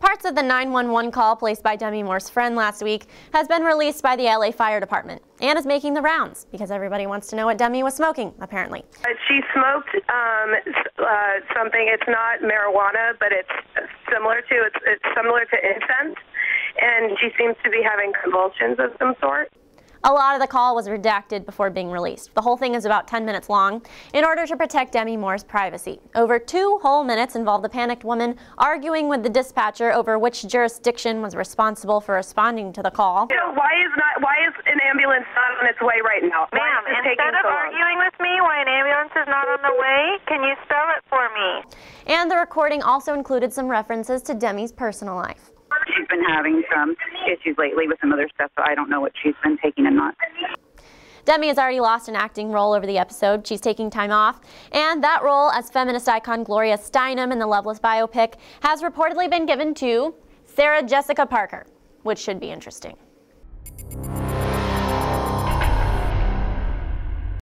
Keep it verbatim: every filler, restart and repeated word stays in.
Parts of the nine one one call placed by Demi Moore's friend last week has been released by the L A Fire Department and is making the rounds because everybody wants to know what Demi was smoking, apparently. She smoked um, uh, something. It's not marijuana, but it's similar to it's, it's similar to incense, and she seems to be having convulsions of some sort. A lot of the call was redacted before being released. The whole thing is about ten minutes long in order to protect Demi Moore's privacy. Over two whole minutes involved the panicked woman arguing with the dispatcher over which jurisdiction was responsible for responding to the call. You know, why is not why is an ambulance not on its way right now? Ma'am, instead of so arguing with me why an ambulance is not on the way, can you spell it for me? And the recording also included some references to Demi's personal life. She's been having some issues lately with some other stuff, so I don't know what she's been taking and not. Demi has already lost an acting role over the episode. She's taking time off, and that role as feminist icon Gloria Steinem in the Loveless biopic has reportedly been given to Sarah Jessica Parker, which should be interesting.